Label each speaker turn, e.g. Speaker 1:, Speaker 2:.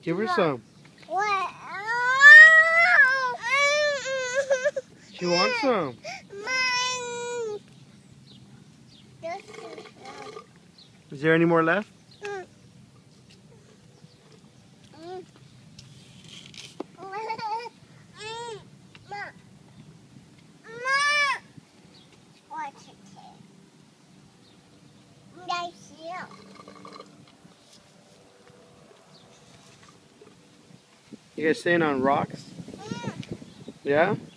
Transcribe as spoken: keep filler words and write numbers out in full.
Speaker 1: Give her some.
Speaker 2: What?
Speaker 1: She wants some. Is there any more left? You guys staying on rocks? Yeah?